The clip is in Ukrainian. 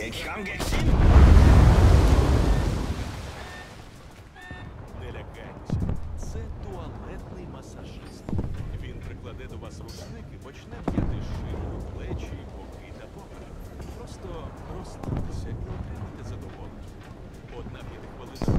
Не лякайтеся, це туалетний масажист. Він прикладе до вас рушник і почне м'яти шию, плечі, боки та поперек. Просто розслабтеся і отримайте задоволення. Одна 5-хвилинна